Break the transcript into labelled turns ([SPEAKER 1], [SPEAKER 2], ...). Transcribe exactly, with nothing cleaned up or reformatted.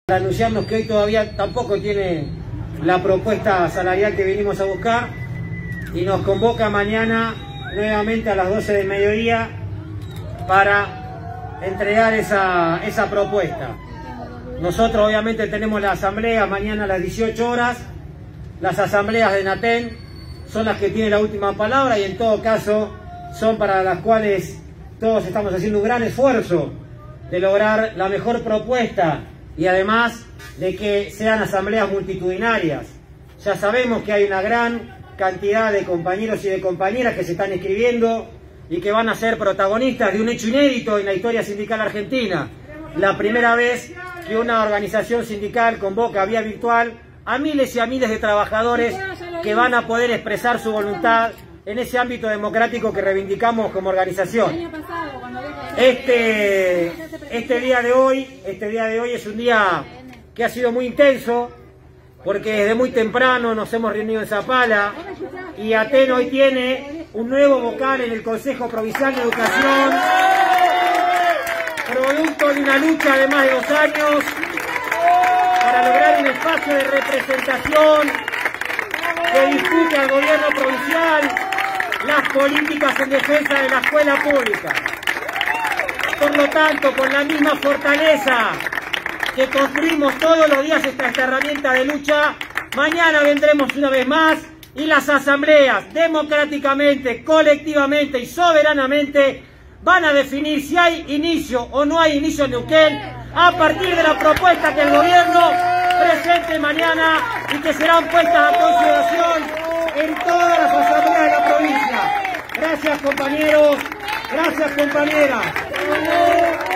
[SPEAKER 1] Para anunciarnos que hoy todavía tampoco tiene la propuesta salarial que venimos a buscar y nos convoca mañana nuevamente a las doce del mediodía para entregar esa, esa propuesta. Nosotros obviamente tenemos la asamblea mañana a las dieciocho horas. Las asambleas de Natén son las que tienen la última palabra y en todo caso son para las cuales todos estamos haciendo un gran esfuerzo de lograr la mejor propuesta y además de que sean asambleas multitudinarias. Ya sabemos que hay una gran cantidad de compañeros y de compañeras que se están inscribiendo y que van a ser protagonistas de un hecho inédito en la historia sindical argentina. La primera vez que una organización sindical convoca vía virtual a miles y a miles de trabajadores que van a poder expresar su voluntad en ese ámbito democrático que reivindicamos como organización. Este, este día de hoy, este día de hoy es un día que ha sido muy intenso, porque desde muy temprano nos hemos reunido en Zapala y Aten hoy tiene un nuevo vocal en el Consejo Provincial de Educación, producto de una lucha de más de dos años para lograr un espacio de representación que discute al gobierno provincial las políticas en defensa de la escuela pública. Por lo tanto, con la misma fortaleza que construimos todos los días esta, esta herramienta de lucha, mañana vendremos una vez más y las asambleas democráticamente, colectivamente y soberanamente van a definir si hay inicio o no hay inicio en Neuquén a partir de la propuesta que el gobierno presente mañana y que serán puestas a consideración en todas las asambleas de la provincia. Gracias, compañeros. Gracias, compañeras.